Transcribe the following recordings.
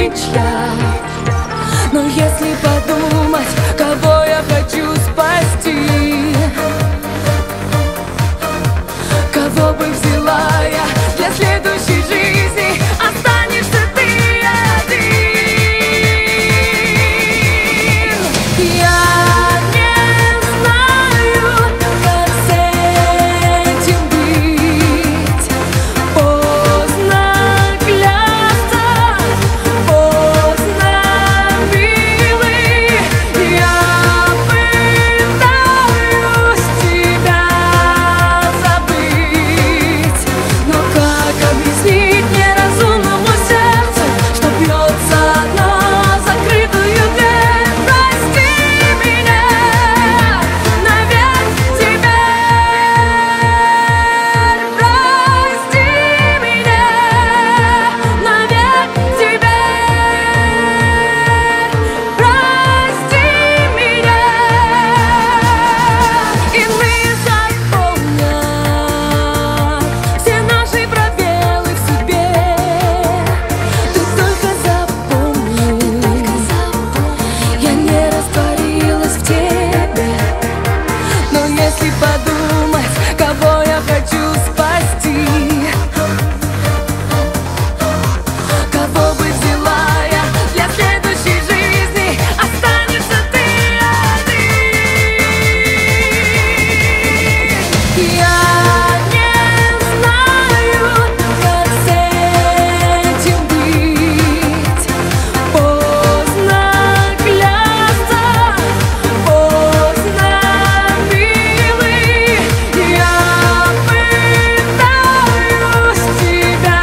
ничья. Но если подумать, кого я хочу спасти, кого бы взяла я для следующей жизни, останешься ты один. Я не знаю, как с этим быть. Поздно клясться, поздно, милый. Я пытаюсь тебя забыть, но как объяснить неразумному сердцу, что бьется на закрытую дверь? Прости меня, навек теперь. Прости меня, навек теперь. Прости меня. Иные запомнят все наши пробелы в себе. Ты только запомни, я не растворилась в тебе. Но если подумать, кого я хочу спасти, кого бы взяла я для следующей жизни, останешься ты один. Я не знаю, как с этим быть. Поздно клясться, поздно, милый. Я пытаюсь тебя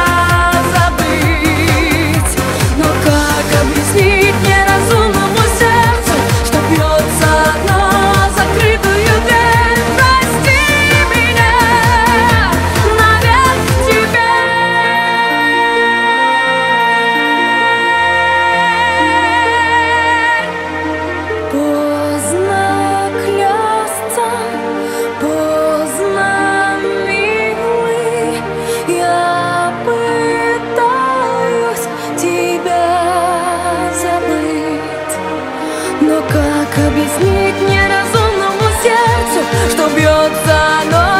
забыть, но как объяснить неразумному сердцу, что бьется на закрытую дверь? Прости меня, навек теперь. Поздно клясться, поздно, милый. Я пытаюсь тебя забыть, но как объяснить неразумному сердцу, что бьется, но